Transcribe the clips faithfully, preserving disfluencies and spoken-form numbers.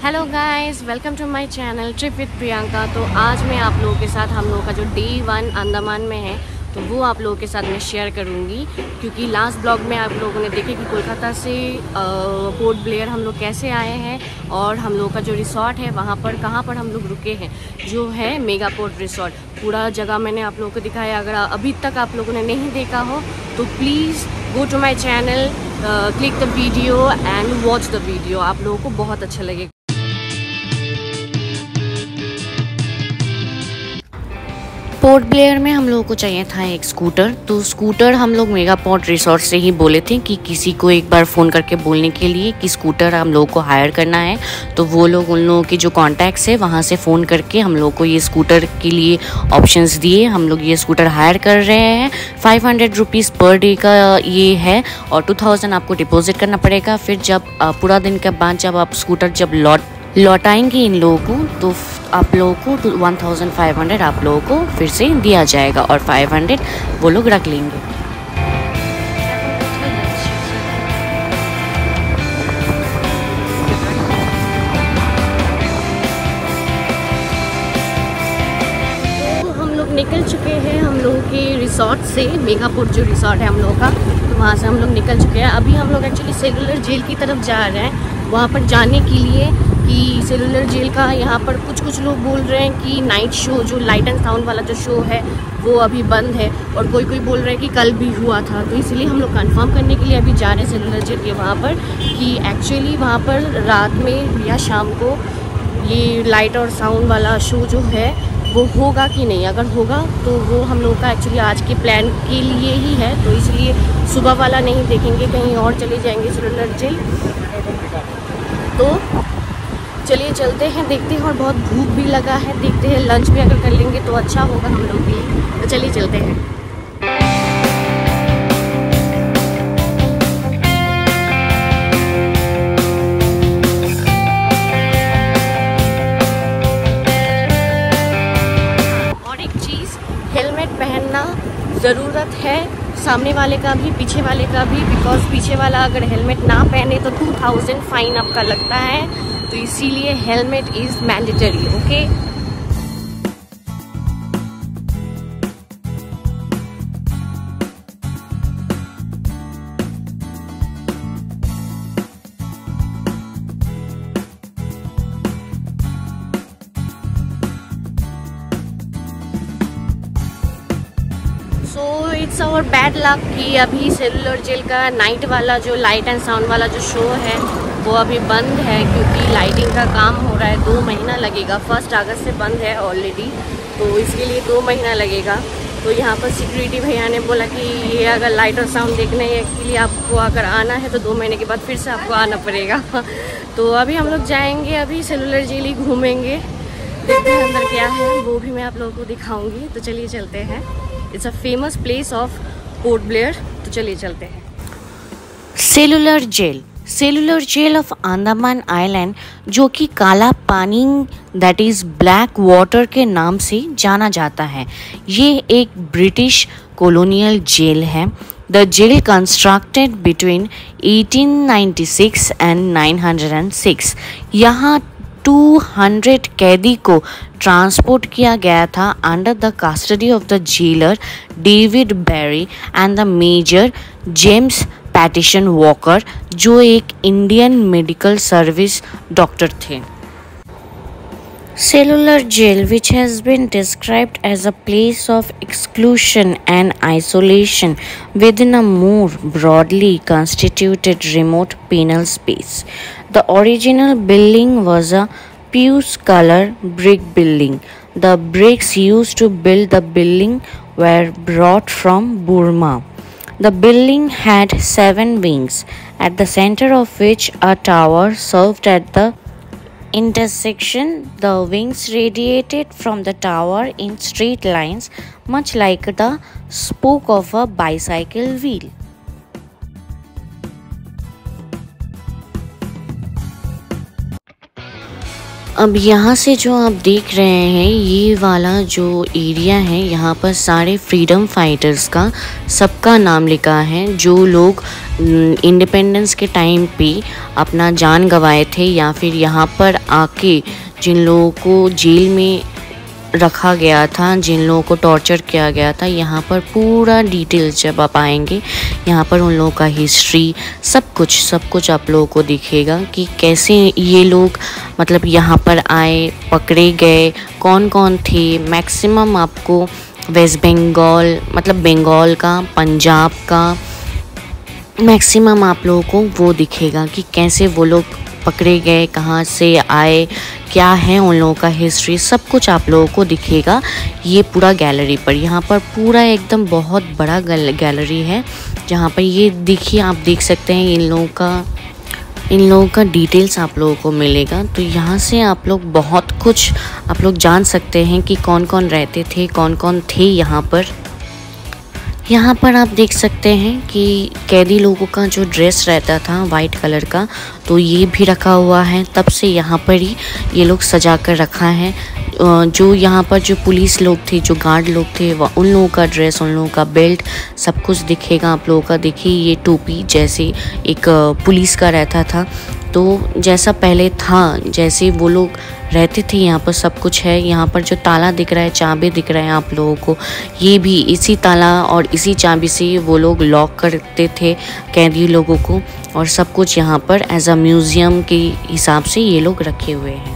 Hello guys, welcome to my channel trip with Priyanka. तो आज मैं आप लोगों के साथ हम लोगों का जो डे वन अंडमान में है तो वो आप लोगों के साथ मैं शेयर करूंगी, क्योंकि लास्ट ब्लॉग में आप लोगों ने देखे कि कोलकाता से पोर्ट ब्लेयर हम लोग कैसे आए हैं और हम लोग का जो रिसोर्ट है वहाँ पर कहाँ पर हम लोग रुके हैं, जो है मेगा पोर्ट रिसोर्ट। पूरा जगह मैंने आप लोगों को दिखाया। अगर अभी तक आप लोगों ने नहीं देखा हो तो please go to my channel, click the video and watch the video. आप लोगों को बहुत अच्छा लगेगा। पोर्ट ब्लेयर में हम लोगों को चाहिए था एक स्कूटर। तो स्कूटर हम लोग मेगा पोर्ट रिसोर्ट से ही बोले थे कि किसी को एक बार फ़ोन करके बोलने के लिए कि स्कूटर हम लोगों को हायर करना है। तो वो लोग उन लोगों के जो कॉन्टैक्ट्स है वहाँ से फ़ोन करके हम लोग को ये स्कूटर के लिए ऑप्शंस दिए। हम लोग ये स्कूटर हायर कर रहे हैं। Five hundred rupees per day का ये है और टू थाउजेंड आपको डिपॉजिट करना पड़ेगा। फिर जब पूरा दिन के बाद जब आप स्कूटर जब लौट लौटाएंगे इन लोगों को तो आप लोगों को वन थाउजेंड फाइव हंड्रेड आप लोगों को फिर से दिया जाएगा और फाइव हंड्रेड वो लोग रख लेंगे। तो हम लोग निकल चुके हैं हम लोगों के रिसोर्ट से। मेगा पोर्ट जो रिसोर्ट है हम लोगों का, तो वहाँ से हम लोग निकल चुके हैं। अभी हम लोग एक्चुअली सेलुलर जेल की तरफ जा रहे हैं। वहाँ पर जाने के लिए कि सेलुलर जेल का यहाँ पर कुछ कुछ लोग बोल रहे हैं कि नाइट शो जो लाइट एंड साउंड वाला जो शो है वो अभी बंद है, और कोई कोई बोल रहे हैं कि कल भी हुआ था। तो इसलिए हम लोग कंफर्म करने के लिए अभी जा रहे हैं सेलुलर जेल के वहाँ पर कि एक्चुअली वहाँ पर रात में या शाम को ये लाइट और साउंड वाला शो जो है वो होगा कि नहीं। अगर होगा तो वो हम लोग का एक्चुअली आज के प्लान के लिए ही है, तो इसलिए सुबह वाला नहीं देखेंगे, कहीं और चले जाएंगे सेलुलर जेल। तो चलिए चलते हैं, देखते हैं। और बहुत भूख भी लगा है, देखते हैं लंच भी अगर कर लेंगे तो अच्छा होगा हम लोग के लिए। तो चलिए चलते हैं। और एक चीज़, हेलमेट पहनना ज़रूरत है, सामने वाले का भी पीछे वाले का भी, बिकॉज पीछे वाला अगर हेलमेट ना पहने तो टू थाउजेंड फाइन आपका लगता है। तो इसीलिए helmet is mandatory. Okay, so it's our bad luck कि अभी सेलुलर जेल का नाइट वाला जो लाइट एंड साउंड वाला जो शो है वो अभी बंद है, क्योंकि लाइटिंग का काम हो रहा है। दो महीना लगेगा, फर्स्ट अगस्त से बंद है ऑलरेडी, तो इसके लिए दो महीना लगेगा। तो यहाँ पर सिक्योरिटी भैया ने बोला कि ये अगर लाइट और साउंड देखने के लिए आपको अगर आना है तो दो महीने के बाद फिर से आपको आना पड़ेगा। तो अभी हम लोग जाएंगे, अभी सेलुलर जेल ही घूमेंगे, देखते हैं अंदर क्या है, वो भी मैं आप लोगों को दिखाऊँगी। तो चलिए चलते हैं। It's a famous place of Port Blair. तो चलिए चलते हैं। Cellular jail, cellular jail of Andaman island, जो कि काला पानी दैट इज़ ब्लैक वाटर के नाम से जाना जाता है। ये एक ब्रिटिश कॉलोनियल जेल है। The jail constructed between eighteen ninety six and nine hundred six. यहाँ टू हंड्रेड कैदी को ट्रांसपोर्ट किया गया था under the custody of the jailer David Barry and the major James Pattison Walker, जो एक Indian medical service doctor थे। Cellular jail, which has been described as a place of exclusion and isolation within a more broadly constituted remote penal space. The original building was a puce-colored brick building. The bricks used to build the building were brought from Burma. The building had seven wings, at the center of which a tower served at the intersection. The wings radiated from the tower in straight lines, much like the spoke of a bicycle wheel. अब यहाँ से जो आप देख रहे हैं ये वाला जो एरिया है, यहाँ पर सारे फ्रीडम फाइटर्स का सबका नाम लिखा है, जो लोग इंडिपेंडेंस के टाइम पे अपना जान गंवाए थे या फिर यहाँ पर आके जिन लोगों को जेल में रखा गया था, जिन लोगों को टॉर्चर किया गया था। यहाँ पर पूरा डिटेल्स जब आप आएंगे यहाँ पर उन लोगों का हिस्ट्री सब कुछ सब कुछ आप लोगों को दिखेगा कि कैसे ये लोग मतलब यहाँ पर आए, पकड़े गए, कौन कौन थे। मैक्सिमम आपको वेस्ट बंगाल मतलब बंगाल का, पंजाब का मैक्सिमम आप लोगों को वो दिखेगा कि कैसे वो लोग पकड़े गए, कहाँ से आए, क्या है उन लोगों का हिस्ट्री, सब कुछ आप लोगों को दिखेगा ये पूरा गैलरी पर। यहाँ पर पूरा एकदम बहुत बड़ा गैलरी है जहाँ पर ये देखिए आप देख सकते हैं इन लोगों का इन लोगों का डिटेल्स आप लोगों को मिलेगा। तो यहाँ से आप लोग बहुत कुछ आप लोग जान सकते हैं कि कौन कौन रहते थे, कौन कौन थे यहाँ पर। यहाँ पर आप देख सकते हैं कि कैदी लोगों का जो ड्रेस रहता था वाइट कलर का, तो ये भी रखा हुआ है। तब से यहाँ पर ही ये लोग सजा कर रखा है। जो यहाँ पर जो पुलिस लोग थे, जो गार्ड लोग थे, वह उन लोगों का ड्रेस, उन लोगों का बेल्ट सब कुछ दिखेगा आप लोगों का। देखिए ये टोपी जैसे एक पुलिस का रहता था, तो जैसा पहले था, जैसे वो लोग रहते थे यहाँ पर सब कुछ है। यहाँ पर जो ताला दिख रहा है, चाबी दिख रहा है आप लोगों को, ये भी इसी ताला और इसी चाबी से वो लोग लॉक करते थे कैदी लोगों को। और सब कुछ यहाँ पर एज अ म्यूज़ियम के हिसाब से ये लोग रखे हुए हैं।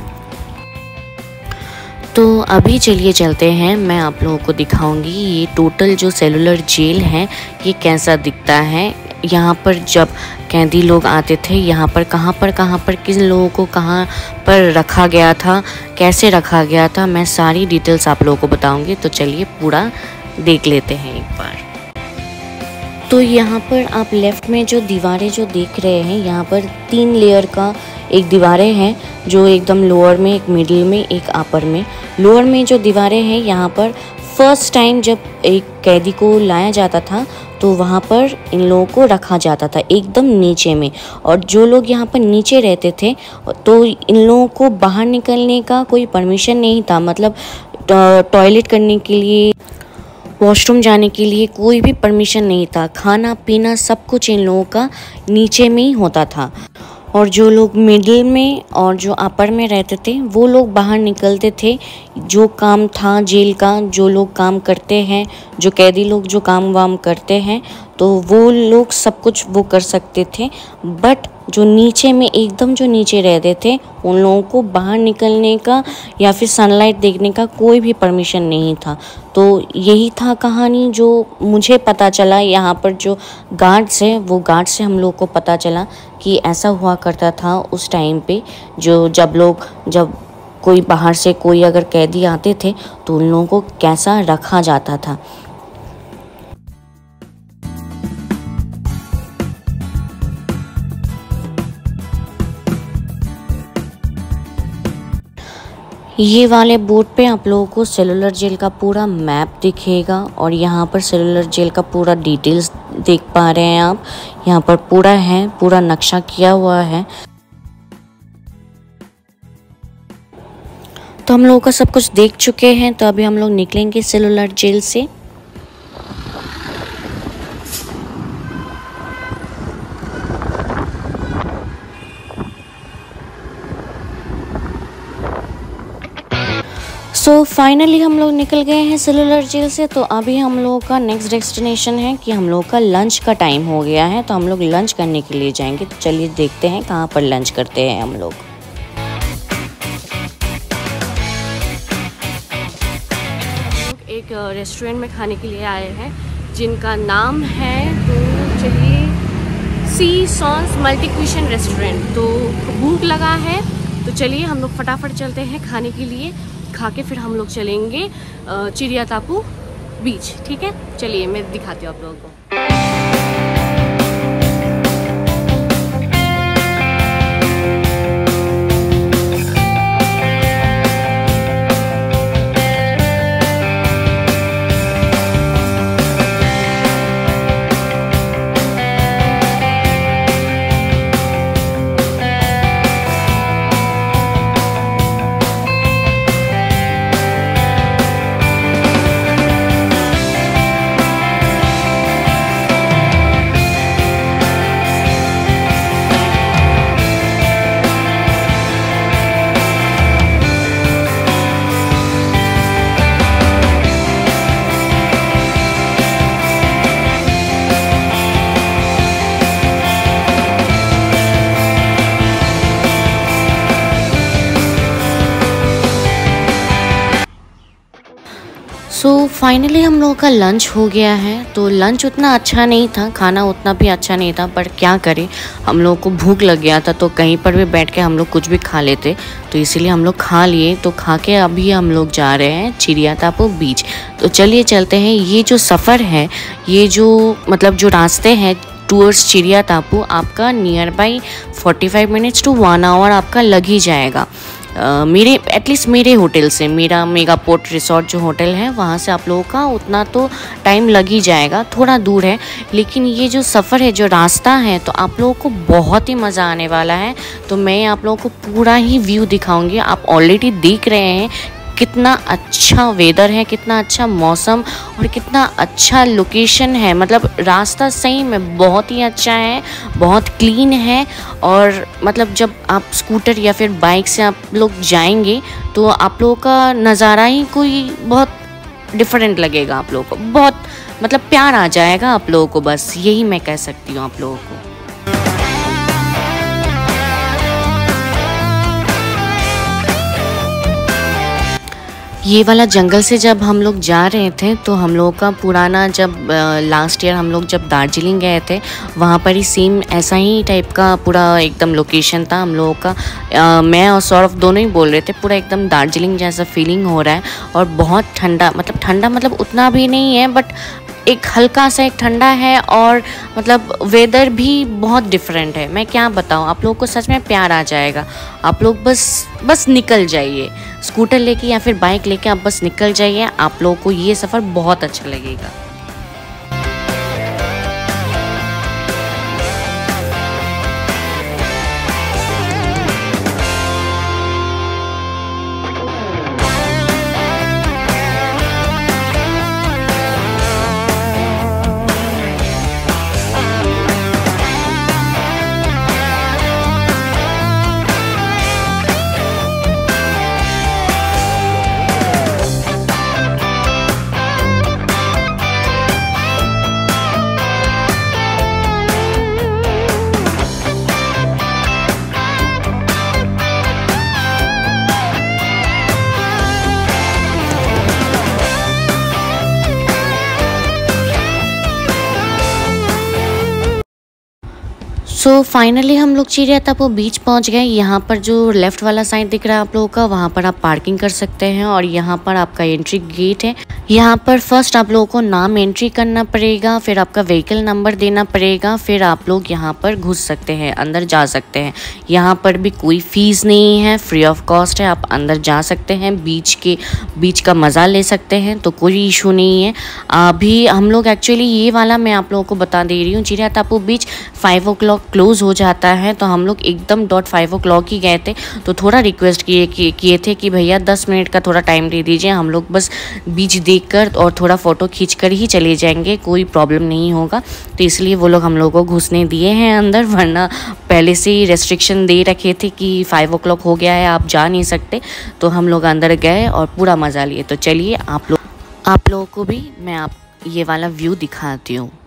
तो अभी चलिए चलते हैं, मैं आप लोगों को दिखाऊंगी ये टोटल जो सेलुलर जेल है ये कैसा दिखता है। यहाँ पर जब कैदी लोग आते थे, यहाँ पर कहाँ पर कहाँ पर किन लोगों को कहाँ पर रखा गया था, कैसे रखा गया था, मैं सारी डिटेल्स आप लोगों को बताऊंगी। तो चलिए पूरा देख लेते हैं एक बार। तो यहाँ पर आप लेफ़्ट में जो दीवारें जो देख रहे हैं, यहाँ पर तीन लेयर का एक दीवारें हैं, जो एकदम लोअर में, एक मिडिल में, एक अपर में। लोअर में जो दीवारें हैं यहाँ पर फर्स्ट टाइम जब एक कैदी को लाया जाता था तो वहाँ पर इन लोगों को रखा जाता था एकदम नीचे में। और जो लोग यहाँ पर नीचे रहते थे तो इन लोगों को बाहर निकलने का कोई परमिशन नहीं था, मतलब टॉयलेट करने के लिए, वॉशरूम जाने के लिए कोई भी परमिशन नहीं था। खाना पीना सब कुछ इन लोगों का नीचे में ही होता था। और जो लोग मिडिल में और जो अपर में रहते थे वो लोग बाहर निकलते थे। जो काम था जेल का, जो लोग काम करते हैं, जो कैदी लोग जो काम वाम करते हैं, तो वो लोग सब कुछ वो कर सकते थे। बट जो नीचे में एकदम जो नीचे रहते थे उन लोगों को बाहर निकलने का या फिर सनलाइट देखने का कोई भी परमिशन नहीं था। तो यही था कहानी जो मुझे पता चला। यहाँ पर जो गार्ड्स हैं वो गार्ड से हम लोग को पता चला कि ऐसा हुआ करता था उस टाइम पे, जो जब लोग जब कोई बाहर से कोई अगर कैदी आते थे तो उन लोगों को कैसा रखा जाता था। ये वाले बोर्ड पे आप लोगों को सेलुलर जेल का पूरा मैप दिखेगा और यहाँ पर सेलुलर जेल का पूरा डिटेल्स देख पा रहे हैं आप। यहाँ पर पूरा है, पूरा नक्शा किया हुआ है। तो हम लोगों का सब कुछ देख चुके हैं, तो अभी हम लोग निकलेंगे सेलुलर जेल से। सो so, फाइनली हम लोग निकल गए हैं सेलुलर जेल से। तो अभी हम लोगों का नेक्स्ट डेस्टिनेशन है कि हम लोगों का लंच का टाइम हो गया है, तो हम लोग लंच करने के लिए जाएंगे। तो चलिए देखते हैं कहाँ पर लंच करते हैं हम लोग। एक रेस्टोरेंट में खाने के लिए आए हैं जिनका नाम है, तो चलिए seasons multi cuisine restaurant. तो भूख लगा है तो चलिए हम लोग फटाफट चलते हैं खाने के लिए। खा के फिर हम लोग चलेंगे चिड़िया टापू बीच। ठीक है, चलिए मैं दिखाती हूँ आप लोगों को। सो फाइनली हम लोगों का लंच हो गया है। तो लंच उतना अच्छा नहीं था, खाना उतना भी अच्छा नहीं था, पर क्या करें, हम लोगों को भूख लग गया था तो कहीं पर भी बैठ के हम लोग कुछ भी खा लेते, तो इसीलिए हम लोग खा लिए। तो खा के अभी हम लोग जा रहे हैं चिड़िया टापू बीच। तो चलिए चलते हैं। ये जो सफ़र है, ये जो मतलब जो रास्ते हैं टूवर्ड्स चिड़िया टापू, आपका nearby forty five minutes to one hour आपका लग ही जाएगा। Uh, मेरे एटलीस्ट मेरे होटल से, मेरा मेगा पोर्ट रिसोर्ट जो होटल है वहाँ से आप लोगों का उतना तो टाइम लग ही जाएगा। थोड़ा दूर है, लेकिन ये जो सफ़र है, जो रास्ता है, तो आप लोगों को बहुत ही मज़ा आने वाला है। तो मैं आप लोगों को पूरा ही व्यू दिखाऊंगी। आप ऑलरेडी देख रहे हैं कितना अच्छा वेदर है, कितना अच्छा मौसम और कितना अच्छा लोकेशन है। मतलब रास्ता सही में बहुत ही अच्छा है, बहुत क्लीन है। और मतलब जब आप स्कूटर या फिर बाइक से आप लोग जाएंगे तो आप लोगों का नज़ारा ही कोई बहुत डिफरेंट लगेगा। आप लोगों को बहुत मतलब प्यार आ जाएगा आप लोगों को, बस यही मैं कह सकती हूँ आप लोगों को। ये वाला जंगल से जब हम लोग जा रहे थे तो हम लोगों का पुराना, जब लास्ट ईयर हम लोग जब दार्जिलिंग गए थे वहाँ पर ही सेम ऐसा ही टाइप का पूरा एकदम लोकेशन था हम लोगों का। आ, मैं और सौरभ दोनों ही बोल रहे थे पूरा एकदम दार्जिलिंग जैसा फीलिंग हो रहा है। और बहुत ठंडा, मतलब ठंडा मतलब उतना भी नहीं है, बट एक हल्का सा एक ठंडा है। और मतलब वेदर भी बहुत डिफरेंट है। मैं क्या बताऊँ, आप लोगों को सच में प्यार आ जाएगा। आप लोग बस बस निकल जाइए, स्कूटर लेके या फिर बाइक लेके आप बस निकल जाइए, आप लोगों को ये सफ़र बहुत अच्छा लगेगा। सो so, फाइनली हम लोग चिड़िया टापू बीच पहुंच गए। यहाँ पर जो लेफ़्ट वाला साइड दिख रहा है आप लोगों का, वहाँ पर आप पार्किंग कर सकते हैं। और यहाँ पर आपका एंट्री गेट है। यहाँ पर फर्स्ट आप लोगों को नाम एंट्री करना पड़ेगा, फिर आपका व्हीकल नंबर देना पड़ेगा, फिर आप लोग यहाँ पर घुस सकते हैं, अंदर जा सकते हैं। यहाँ पर भी कोई फ़ीस नहीं है, फ्री ऑफ कॉस्ट है, आप अंदर जा सकते हैं, बीच के बीच का मज़ा ले सकते हैं, तो कोई इशू नहीं है। अभी हम लोग एक्चुअली ये वाला मैं आप लोगों को बता दे रही हूँ, Chidiya Tapu beach five o'clock close हो जाता है। तो हम लोग एकदम डॉट फाइव ओ क्लॉक ही गए थे। तो थोड़ा रिक्वेस्ट किए किए थे कि भैया दस मिनट का थोड़ा टाइम दे दीजिए, हम लोग बस बीच देखकर और थोड़ा फ़ोटो खींचकर ही चले जाएंगे, कोई प्रॉब्लम नहीं होगा। तो इसलिए वो लोग हम लोग को घुसने दिए हैं अंदर, वरना पहले से ही रेस्ट्रिक्शन दे रखे थे कि फाइव ओ क्लॉक हो गया है, आप जा नहीं सकते। तो हम लोग अंदर गए और पूरा मज़ा लिए। तो चलिए आप लोग आप लोगों को भी मैं आप ये वाला व्यू दिखाती हूँ।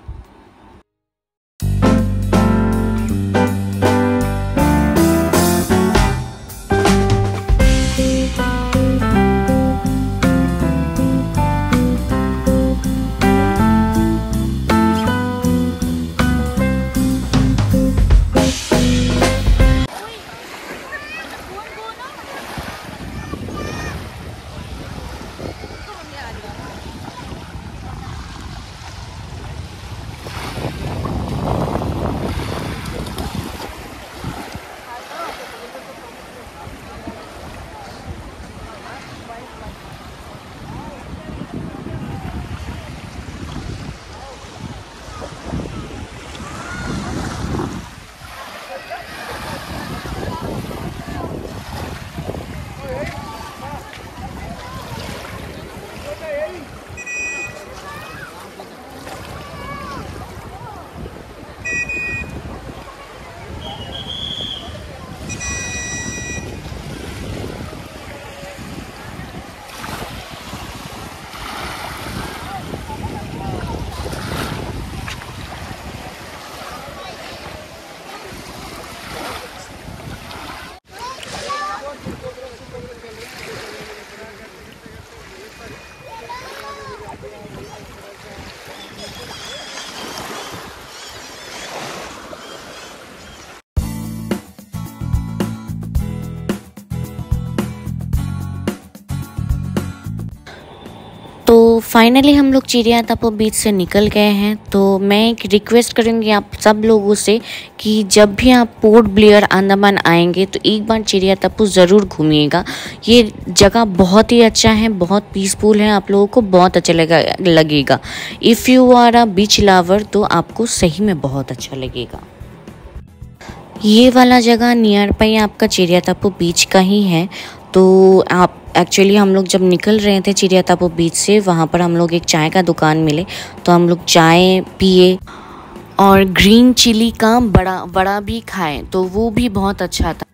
फाइनली हम लोग चिड़िया टापू बीच से निकल गए हैं। तो मैं एक रिक्वेस्ट करूँगी आप सब लोगों से कि जब भी आप पोर्ट ब्लेयर अंडमान आएंगे तो एक बार चिड़िया टापू ज़रूर घूमिएगा। ये जगह बहुत ही अच्छा है, बहुत पीसफुल है, आप लोगों को बहुत अच्छा लगा लगेगा। If you are a beach lover तो आपको सही में बहुत अच्छा लगेगा। ये वाला जगह नियर बाई आपका चिड़िया टापू बीच का ही है। तो आप एक्चुअली हम लोग जब निकल रहे थे चिड़िया टापू बीच से, वहाँ पर हम लोग एक चाय का दुकान मिले तो हम लोग चाय पिए और ग्रीन चिली का बड़ा बड़ा भी खाए, तो वो भी बहुत अच्छा था।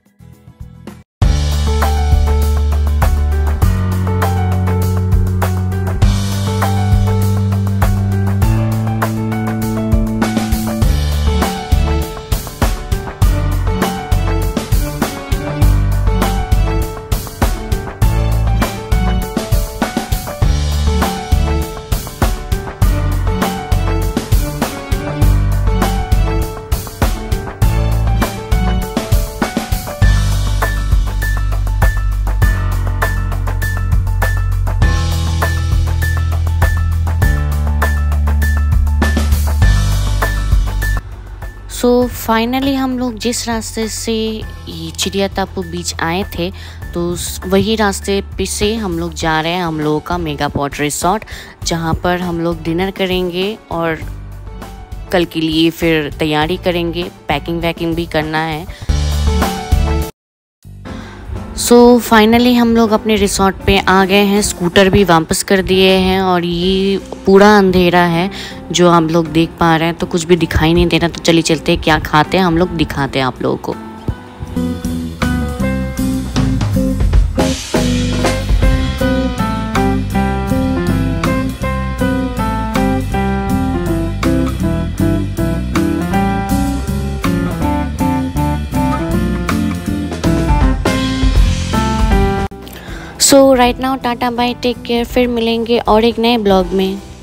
सो so, फाइनली हम लोग जिस रास्ते से ये चिड़िया टापू बीच आए थे तो वही रास्ते पे से हम लोग जा रहे हैं हम लोगों का मेगा पॉट रिसोर्ट, जहाँ पर हम लोग डिनर करेंगे और कल के लिए फिर तैयारी करेंगे, पैकिंग वैकिंग भी करना है। सो so, फाइनली हम लोग अपने रिसोर्ट पे आ गए हैं, स्कूटर भी वापस कर दिए हैं और ये पूरा अंधेरा है जो हम लोग देख पा रहे हैं, तो कुछ भी दिखाई नहीं दे रहा। तो चलिए चलते हैं, क्या खाते हैं हम लोग दिखाते हैं आप लोगों को। So right now tata bye, take care, फिर मिलेंगे और एक नए ब्लॉग में।